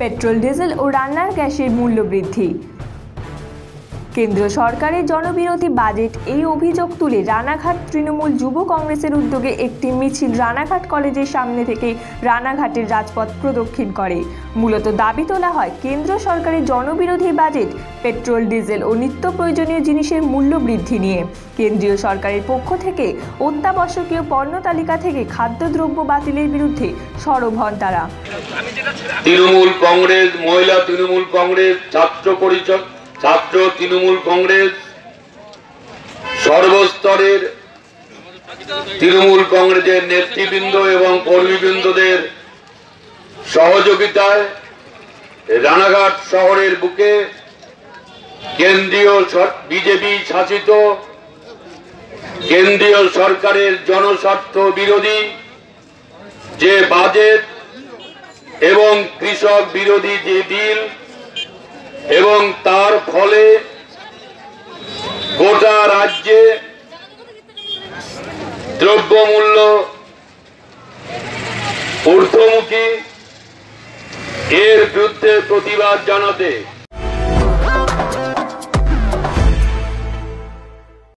Petrol, diesel ও রান্নার গ্যাসের মূল্য বৃদ্ধি। কেন্দ্র সরকারের জনবিরোধী বাজেট, এই অভিযোগ তুলে রানাঘাট তৃণমূল যুব কংগ্রেসের উদ্যোগে একটি মিছিল রানাঘাট কলেজের সামনে থেকে রানাঘাটের রাজপথ প্রদক্ষিণ করে। মূলত দাবি তোলা হয় কেন্দ্র সরকারের জনবিরোধী বাজেট, পেট্রোল, ডিজেল ও নিত্য প্রয়োজনীয় জিনিসের মূল্য বৃদ্ধি নিয়ে। কেন্দ্রীয় সরকারের পক্ষ থেকে অত্যাবশ্যকীয় পণ্য তালিকা থেকে খাদ্যদ্রব্য বাতিলের বিরুদ্ধে সরব হন তারা। তৃণমূল কংগ্রেস, মহিলা তৃণমূল কংগ্রেস, ছাত্র পরিষদ, ছাত্র তৃণমূল কংগ্রেস, সর্বস্তরের তৃণমূল কংগ্রেসের নেতৃবৃন্দ এবং কর্মীবৃন্দদের সহযোগিতায় রানাঘাট শহরের বুকে কেন্দ্রীয় বিজেপি শাসিত কেন্দ্রীয় সরকারের জনস্বার্থ বিরোধী যে বাজেট এবং কৃষক বিরোধী যে বিল, এবং তার ফলে গোটা রাজ্যে দ্রব্যমূল্য ঊর্ধ্বমুখী, এর বিরুদ্ধে প্রতিবাদ জানাতে